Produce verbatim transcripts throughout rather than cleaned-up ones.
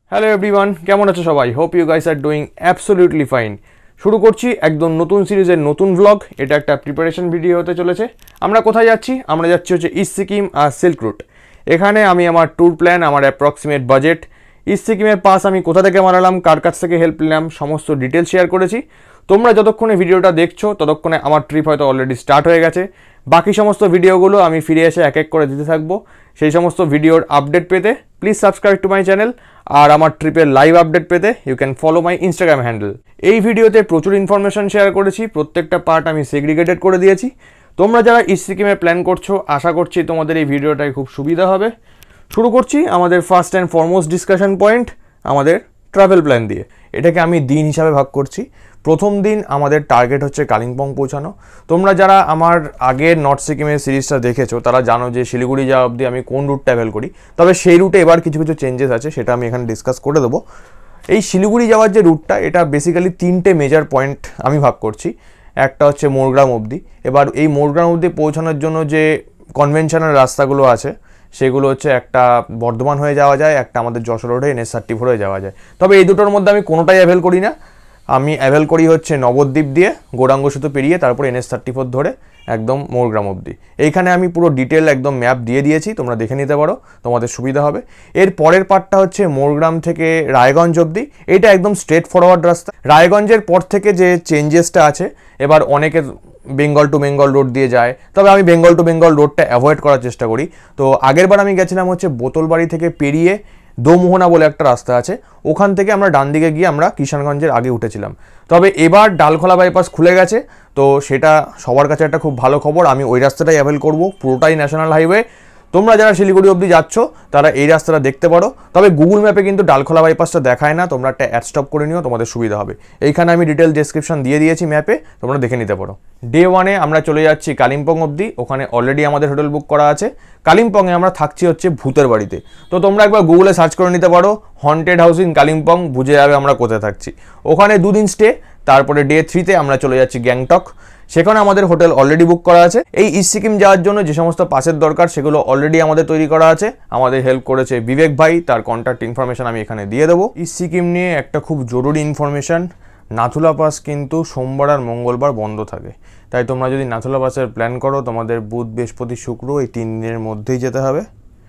Hello everyone, কেমন আছো সবাই? Hope you guys are doing absolutely fine. শুরু করছি একদম নতুন সিরিজের নতুন ব্লগ। এটা একটা প্রিপারেশন ভিডিও হতে চলেছে। আমরা কোথায় যাচ্ছি? আমরা যাচ্ছি হচ্ছে ইস্ট সিকিম আর সিল্ক রুট। এখানে আমি আমার ট্যুর প্ল্যান, আমার অ্যাপ্রক্সিমেট বাজেট, ইস্ট সিকিমের পাস আমি কোথা থেকে মারালাম, কার কাছ থেকে হেল্প নিলাম, সমস্ত ডিটেলস শেয়ার করেছি। তোমরা যতক্ষণে ভিডিওটা দেখছো ততক্ষণে আমার ট্রিপ হয়তো অলরেডি স্টার্ট হয়ে গেছে। বাকি সমস্ত ভিডিওগুলো আমি ফিরে এসে এক এক করে দিতে থাকবো। সেই সমস্ত ভিডিওর আপডেট পেতে please subscribe to my channel, আর আমার ট্রিপের লাইভ আপডেট পেতে you can follow my Instagram handle. এই ভিডিওতে প্রচুর ইনফরমেশন শেয়ার করেছি, প্রত্যেকটা পার্ট আমি সেগ্রিগেটেড করে দিয়েছি। তোমরা যারা ইস্ট সিকিমে প্ল্যান করছো, আশা করছি তোমাদের এই ভিডিওটাই খুব সুবিধা হবে। শুরু করছি আমাদের first and foremost discussion point, আমাদের ট্রাভেল প্ল্যান দিয়ে। এটাকে আমি দিন হিসাবে ভাগ করছি। প্রথম দিন আমাদের টার্গেট হচ্ছে কালিম্পং পৌঁছানো। তোমরা যারা আমার আগের নর্থ সিকিমের সিরিজটা দেখেছো তারা জানো যে শিলিগুড়ি যাওয়া অবধি আমি কোন রুট ট্রাভেল করি, তবে সেই রুটে এবার কিছু কিছু চেঞ্জেস আছে, সেটা আমি এখানে ডিসকাস করে দেবো। এই শিলিগুড়ি যাওয়ার যে রুটটা, এটা বেসিক্যালি তিনটে মেজর পয়েন্ট আমি ভাগ করছি। একটা হচ্ছে মোরগ্রাম অবধি। এবার এই মোরগ্রাম অবধি পৌঁছানোর জন্য যে কনভেনশনাল রাস্তাগুলো আছে সেগুলো হচ্ছে একটা বর্ধমান হয়ে যাওয়া যায়, একটা আমাদের যশোর রোডে এন এস থার্টি ফোর হয়ে যাওয়া যায়। তবে এই দুটোর মধ্যে আমি কোনোটাই অ্যাভেল করি না। আমি অ্যাভেল করি হচ্ছে নবদ্বীপ দিয়ে গৌরাঙ্গ সেতু পেরিয়ে তারপর এন এস থার্টি ফোর ধরে একদম মোরগ্রাম অবধি। এইখানে আমি পুরো ডিটেল একদম ম্যাপ দিয়ে দিয়েছি, তোমরা দেখে নিতে পারো, তোমাদের সুবিধা হবে। এর পরের পার্টটা হচ্ছে মোরগ্রাম থেকে রায়গঞ্জ অবধি। এটা একদম স্ট্রেট ফরওয়ার্ড রাস্তা। রায়গঞ্জের পর থেকে যে চেঞ্জেসটা আছে, এবার অনেকের বেঙ্গল টু বেঙ্গল রোড দিয়ে যায়, তবে আমি বেঙ্গল টু বেঙ্গল রোডটা অ্যাভয়েড করার চেষ্টা করি। তো আগেরবার আমি গেছিলাম হচ্ছে বোতলবাড়ি থেকে পেরিয়ে দোমোহনা বলে একটা রাস্তা আছে, ওখান থেকে আমরা ডান দিকে গিয়ে আমরা কিষানগঞ্জের আগে উঠেছিলাম। তবে এবার ডালখোলা বাইপাস খুলে গেছে, তো সেটা সবার কাছে একটা খুব ভালো খবর। আমি ওই রাস্তাটাই অ্যাভেল করব, পুরোটাই ন্যাশনাল হাইওয়ে। তোমরা যারা শিলিগুড়ি অবধি যাচ্ছ তারা এই রাস্তাটা দেখতে পারো, তবে গুগল ম্যাপে কিন্তু ডালখোলা বাইপাসটা দেখায় না। তোমরা একটা অ্যাড স্টপ করে নিও, তোমাদের সুবিধা হবে। এইখানে আমি ডিটেল ডেসক্রিপশন দিয়ে দিয়েছি ম্যাপে, তোমরা দেখে নিতে পারো। ডে ওয়ানে আমরা চলে যাচ্ছি কালিম্পং অবধি। ওখানে অলরেডি আমাদের হোটেল বুক করা আছে। কালিম্পংয়ে আমরা থাকছি হচ্ছে ভূতের বাড়িতে। তো তোমরা একবার গুগলে সার্চ করে নিতে পারো, হন্টেড হাউস ইন কালিম্পং, বুঝে যাবে আমরা কোথায় থাকছি। ওখানে দুদিন স্টে। তারপরে ডে থ্রিতে আমরা চলে যাচ্ছি গ্যাংটক। সেখানে আমাদের হোটেল অলরেডি বুক করা আছে। এই ইস্ট সিকিম যাওয়ার জন্য যে সমস্ত পাসের দরকার সেগুলো অলরেডি আমাদের তৈরি করা আছে। আমাদের হেল্প করেছে বিবেক ভাই, তার কন্ট্যাক্ট ইনফরমেশন আমি এখানে দিয়ে দেবো। ইস্ট সিকিম নিয়ে একটা খুব জরুরি ইনফরমেশন, নাথুলা পাস কিন্তু সোমবার আর মঙ্গলবার বন্ধ থাকে। তাই তোমরা যদি নাথুলা পাসের প্ল্যান করো, তোমাদের বুধ বৃহস্পতি শুক্র এই তিন দিনের মধ্যেই যেতে হবে।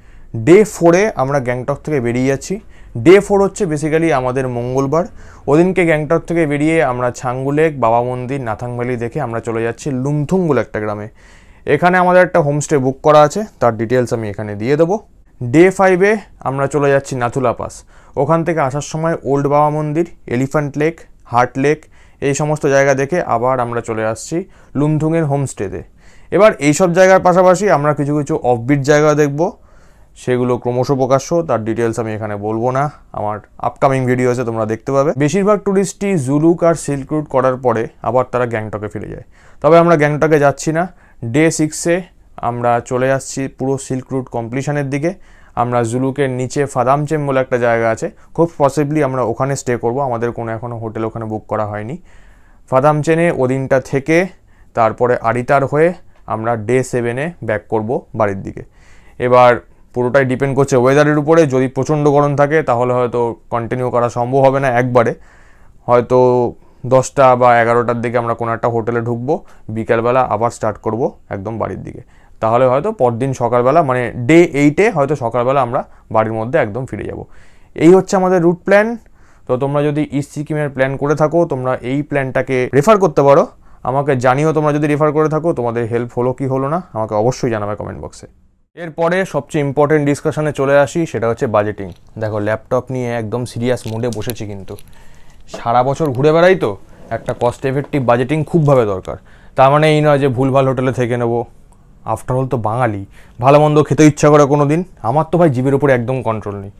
ডে ফোরে আমরা গ্যাংটক থেকে বেরিয়ে যাচ্ছি। ডে ফোর হচ্ছে বেসিক্যালি আমাদের মঙ্গলবার। ওদিনকে গ্যাংটক থেকে বেরিয়ে আমরা ছাঙ্গু লেক, বাবা মন্দির, নাথাং ভ্যালি দেখে আমরা চলে যাচ্ছি লুমথুং বলে একটা গ্রামে। এখানে আমাদের একটা হোমস্টে বুক করা আছে, তার ডিটেলস আমি এখানে দিয়ে দেবো। ডে ফাইভে আমরা চলে যাচ্ছি নাথুলা পাস। ওখান থেকে আসার সময় ওল্ড বাবা মন্দির, এলিফ্যান্ট লেক, হার্ট লেক এই সমস্ত জায়গা দেখে আবার আমরা চলে আসছি লুমথুংয়ের হোমস্টেতে। এবার এইসব জায়গার পাশাপাশি আমরা কিছু কিছু অফবিট জায়গা দেখব, সেগুলো ক্রমশ প্রকাশ্য, তার ডিটেলস আমি এখানে বলবো না, আমার আপকামিং ভিডিও আছে, তোমরা দেখতে পাবে। বেশিরভাগ ট্যুরিস্টই জুলুক আর সিল্ক রুট করার পরে আবার তারা গ্যাংটকে ফিরে যায়, তবে আমরা গ্যাংটকে যাচ্ছি না। ডে সিক্সে আমরা চলে আসছি পুরো সিল্ক রুট কমপ্লিশনের দিকে। আমরা জুলুকের নিচে ফাদামচেম বলে একটা জায়গা আছে, খুব পসিবলি আমরা ওখানে স্টে করব। আমাদের কোনো এখনও হোটেল ওখানে বুক করা হয়নি। ফাদামচেনে ওদিনটা থেকে তারপরে আরিতার হয়ে আমরা ডে সেভেনে ব্যাক করব বাড়ির দিকে। এবার পুরোটাই ডিপেন্ড করছে ওয়েদারের উপরে। যদি প্রচণ্ড গরম থাকে তাহলে হয়তো কন্টিনিউ করা সম্ভব হবে না একবারে, হয়তো দশটা বা এগারোটার দিকে আমরা কোনো একটা হোটেলে ঢুকবো, বিকালবেলা আবার স্টার্ট করব একদম বাড়ির দিকে। তাহলে হয়তো পরদিন সকালবেলা মানে ডে এইটে হয়তো সকালবেলা আমরা বাড়ির মধ্যে একদম ফিরে যাব। এই হচ্ছে আমাদের রুট প্ল্যান। তো তোমরা যদি ইস্ট সিকিমের প্ল্যান করে থাকো, তোমরা এই প্ল্যানটাকে রেফার করতে পারো। আমাকে জানিও তোমরা যদি রেফার করে থাকো, তোমাদের হেল্প হলো কি হলো না আমাকে অবশ্যই জানাবে কমেন্ট বক্সে। এরপরে সবচেয়ে ইম্পর্টেন্ট ডিসকাশনে চলে আসি, সেটা হচ্ছে বাজেটিং। দেখো ল্যাপটপ নিয়ে একদম সিরিয়াস মুডে বসেছি, কিন্তু সারা বছর ঘুরে বেড়াই, তো একটা কস্ট এফেক্টিভ বাজেটিং খুবভাবে দরকার। তার মানে এই নয় যে ভুলভাল হোটেলে থেকে নেবো। আফটারঅল তো বাঙালি, ভালো মন্দ খেতে ইচ্ছা করে কোনো দিন। আমার তো ভাই জিভের উপরে একদম কন্ট্রোল নেই।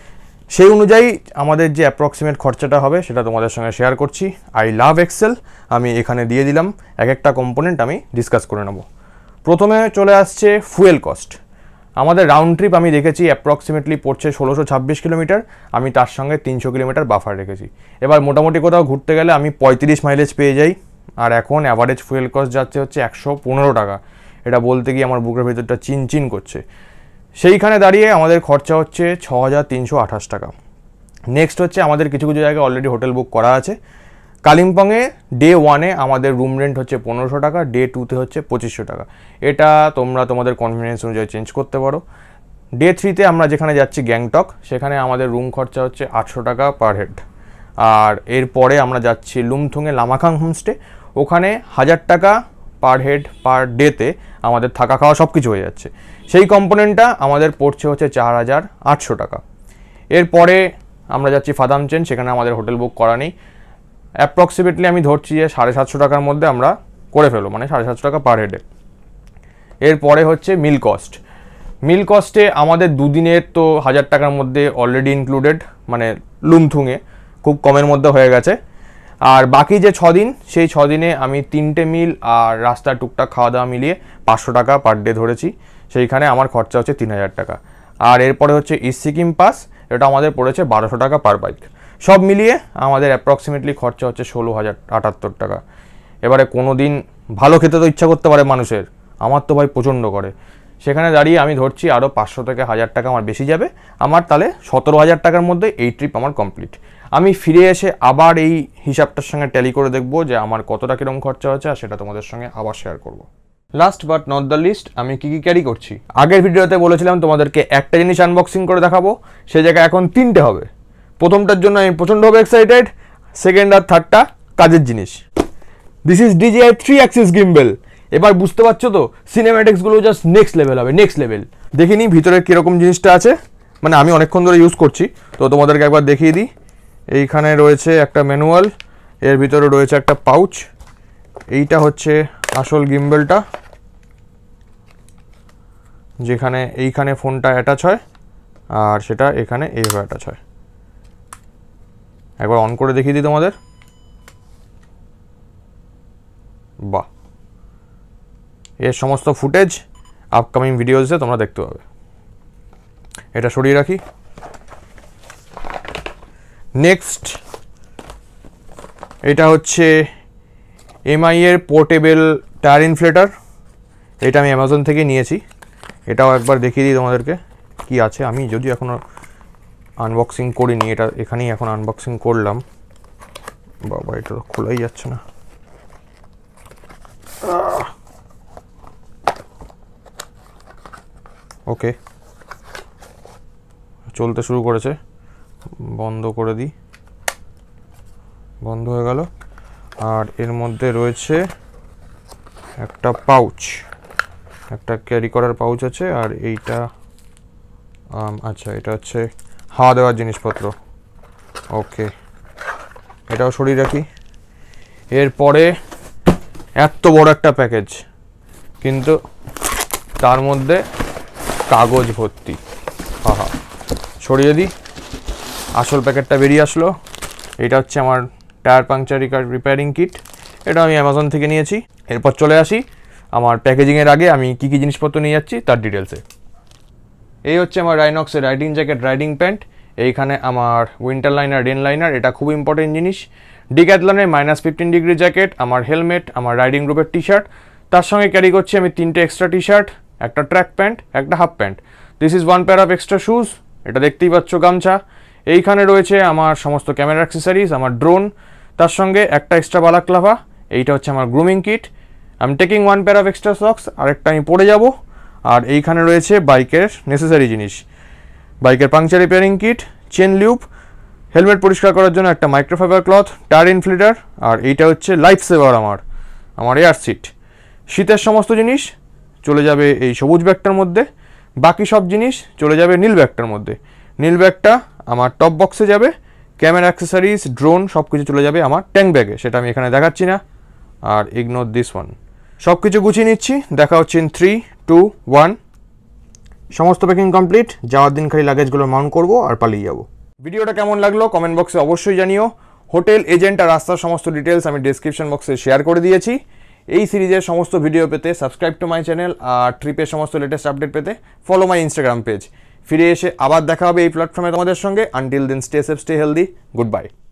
সেই অনুযায়ী আমাদের যে অ্যাপ্রক্সিমেট খরচাটা হবে সেটা তোমাদের সঙ্গে শেয়ার করছি। আই লাভ এক্সেল, আমি এখানে দিয়ে দিলাম। এক একটা কম্পোনেন্ট আমি ডিসকাস করে নেব। প্রথমে চলে আসছে ফুয়েল কস্ট। আমাদের রাউন্ড ট্রিপ আমি দেখেছি অ্যাপ্রক্সিমেটলি পড়ছে ষোলোশো ছাব্বিশ কিলোমিটার। আমি তার সঙ্গে তিনশো কিলোমিটার বাফার রেখেছি। এবার মোটামুটি কোথাও ঘুরতে গেলে আমি পঁয়ত্রিশ মাইলেজ পেয়ে যাই, আর এখন অ্যাভারেজ ফুয়েল কস্ট যাচ্ছে হচ্ছে একশো পনেরো টাকা। এটা বলতে গিয়ে আমার বুকের ভেতরটা চিন চিন করছে। সেইখানে দাঁড়িয়ে আমাদের খরচা হচ্ছে ছ হাজার তিনশো আঠাশ টাকা। নেক্সট হচ্ছে আমাদের কিছু কিছু জায়গায় অলরেডি হোটেল বুক করা আছে। কালিম্পংয়ে ডে ওয়ানে আমাদের রুম রেন্ট হচ্ছে পনেরোশো টাকা, ডে টুতে হচ্ছে পঁচিশশো টাকা। এটা তোমরা তোমাদের কনভিনিয়েন্স অনুযায়ী চেঞ্জ করতে পারো। ডে থ্রিতে আমরা যেখানে যাচ্ছি গ্যাংটক, সেখানে আমাদের রুম খরচা হচ্ছে আটশো টাকা পার হেড। আর এরপরে আমরা যাচ্ছি লুমথুংয়ে লামাখাং হোমস্টে, ওখানে হাজার টাকা পার হেড পার ডেতে আমাদের থাকা খাওয়া সব কিছু হয়ে যাচ্ছে। সেই কম্পোনেন্টটা আমাদের পড়ছে হচ্ছে চার হাজার আটশো টাকা। এরপরে আমরা যাচ্ছি ফাদামচেন, সেখানে আমাদের হোটেল বুক করা নেই। অ্যাপ্রক্সিমেটলি আমি ধরছি যে সাড়ে সাতশো টাকার মধ্যে আমরা করে ফেলো, মানে সাড়ে সাতশো টাকা পার হেডে। এরপরে হচ্ছে মিল কস্ট। মিল কস্টে আমাদের দুদিনের তো হাজার টাকার মধ্যে অলরেডি ইনক্লুডেড, মানে লুমথুংয়ে খুব কমের মধ্যে হয়ে গেছে। আর বাকি যে ছ দিন, সেই ছ দিনে আমি তিনটে মিল আর রাস্তার টুকটাক খাওয়া দাওয়া মিলিয়ে পাঁচশো টাকা পার ডে ধরেছি। সেইখানে আমার খরচা হচ্ছে তিন হাজার টাকা। আর এরপরে হচ্ছে ইস্ট সিকিম পাস, এটা আমাদের পড়েছে বারোশো টাকা পার বাইক। সব মিলিয়ে আমাদের অ্যাপ্রক্সিমেটলি খরচা হচ্ছে ষোলো হাজার আটাত্তর টাকা। এবারে কোনো দিন ভালো খেতে তো ইচ্ছা করতে পারে মানুষের, আমার তো ভাই প্রচণ্ড করে। সেখানে দাঁড়িয়ে আমি ধরছি আরও পাঁচশো থেকে হাজার টাকা আমার বেশি যাবে, আমার তাহলে সতেরো হাজার টাকার মধ্যে এই ট্রিপ আমার কমপ্লিট। আমি ফিরে এসে আবার এই হিসাবটার সঙ্গে ট্যালি করে দেখবো যে আমার কতটা কীরকম খরচা হচ্ছে, আর সেটা তোমাদের সঙ্গে আবার শেয়ার করব। Last but not the least, আমি কী কী ক্যারি করছি। আগের ভিডিওতে বলেছিলাম তোমাদেরকে একটা জিনিস আনবক্সিং করে দেখাবো, সে জায়গায় এখন তিনটে হবে। প্রথমটার জন্য আমি প্রচণ্ডভাবে এক্সাইটেড, সেকেন্ড আর থার্ডটা কাজের জিনিস। This is DJI three axis gimbal. এবার বুঝতে পারছো তো, সিনেম্যাটিক্সগুলো জাস্ট নেক্সট লেভেল হবে, নেক্সট লেভেল। দেখিনি ভিতরে কীরকম জিনিসটা আছে, মানে আমি অনেকক্ষণ ধরে ইউজ করছি, তো তোমাদেরকে একবার দেখিয়ে দিই। এইখানে রয়েছে একটা ম্যানুয়াল, এর ভিতরে রয়েছে একটা পাউচ। এইটা হচ্ছে আসল গিম্বেলটা, যেখানে এইখানে ফোনটা অ্যাটাচ হয় আর সেটা এখানে এইভাবে অ্যাটাচ হয়। একবার অন করে দেখিয়ে দিই তোমাদের। বাহ, এর সমস্ত ফুটেজ আপকামিং ভিডিওসে তোমরা দেখতে পাবে। এটা সরিয়ে রাখি। নেক্সট, এটা হচ্ছে এমআই এর পোর্টেবল টায়ার ইনফ্লেটার। এটা আমি অ্যামাজন থেকে নিয়েছি। এটাও একবার দেখিয়ে দিই তোমাদেরকে কি আছে। আমি যদিও এখনও আনবক্সিং করিনি, এটা এখানেই এখন আনবক্সিং করলাম। বাবা, এটা তো খোলাই যাচ্ছে না। ওকে, চলতে শুরু করেছে, বন্ধ করে দিই। বন্ধ হয়ে গেল। আর এর মধ্যে রয়েছে একটা পাউচ, একটা ক্যারি করার পাউচ আছে। আর এইটা আচ্ছা, এটা হচ্ছে হাওয়া দেওয়ার জিনিসপত্র। ওকে, এটাও সরিয়ে রাখি। এরপরে এত বড় একটা প্যাকেজ, কিন্তু তার মধ্যে কাগজ ভর্তি। হা হা, সরিয়ে দিই। আসল প্যাকেটটা বেরিয়ে আসলো। এটা হচ্ছে আমার টায়ার পাংচার রিপেয়ারিং কিট। এটা আমি অ্যামাজন থেকে নিয়েছি। এরপর চলে আসি আমার প্যাকেজিংয়ের আগে আমি কী কী জিনিসপত্র নিয়ে যাচ্ছি তার ডিটেলসে। এই হচ্ছে আমার রাইনক্সের রাইডিং জ্যাকেট, রাইডিং প্যান্ট। এইখানে আমার উইন্টার লাইনার, রেন লাইনার, এটা খুব ইম্পর্টেন্ট জিনিস। ডিক্যাথলনের মাইনাস ফিফটিন ডিগ্রি জ্যাকেট, আমার হেলমেট, আমার রাইডিং গ্রুপের টি শার্ট। তার সঙ্গে ক্যারি করছি আমি তিনটে এক্সট্রা টি শার্ট, একটা ট্র্যাক প্যান্ট, একটা half pant. This is one pair of extra shoes, এটা দেখতেই পাচ্ছ, গামছা। এইখানে রয়েছে আমার সমস্ত ক্যামেরা অ্যাক্সেসরিজ, আমার ড্রোন, তার সঙ্গে একটা এক্সট্রা বালাক্লাভা। এইটা হচ্ছে আমার grooming kit. I am taking one pair of extra socks, আরেকটা আমি পরে যাব। আর এইখানে রয়েছে বাইকের নেসেসারি জিনিস, বাইকের puncture repairing kit, chain lube, helmet পরিষ্কার করার জন্য একটা মাইক্রোফাইবার ক্লথ, টায়ার ইনফ্লেটার। আর এইটা হচ্ছে লাইফ সেভার, আমার আমার এয়ার সিট। শীতের সমস্ত জিনিস চলে যাবে এই সবুজ ব্যাগটার মধ্যে, বাকি সব জিনিস চলে যাবে নীল ব্যাগটার মধ্যে। নীল ব্যাগটা আমার টপ বক্সে যাবে, ক্যামেরা অ্যাক্সেসরিজ, ড্রোন সব কিছু চলে যাবে আমার ট্যাঙ্ক ব্যাগে, সেটা আমি এখানে দেখাচ্ছি না। আর ইগনোর দিস ওয়ান। সব কিছু গুছিয়ে নিচ্ছি, দেখা হচ্ছে ইন থ্রি টু ওয়ান। সমস্ত প্যাকিং কমপ্লিট। যাওয়ার দিন খালি লাগেজগুলো মাউন্ট করবো আর পালিয়ে যাবো। ভিডিওটা কেমন লাগলো কমেন্ট বক্সে অবশ্যই জানিও। হোটেল, এজেন্ট আর রাস্তার সমস্ত ডিটেলস আমি ডেসক্রিপশন বক্সে শেয়ার করে দিয়েছি। এই সিরিজের সমস্ত ভিডিও পেতে সাবস্ক্রাইব টু মাই চ্যানেল, আর ট্রিপের সমস্ত লেটেস্ট আপডেট পেতে ফলো মাই ইনস্টাগ্রাম পেজ। ফিরে এসে আবার দেখা হবে এই প্ল্যাটফর্মে তোমাদের সঙ্গে। Until then, stay safe, stay healthy, good by.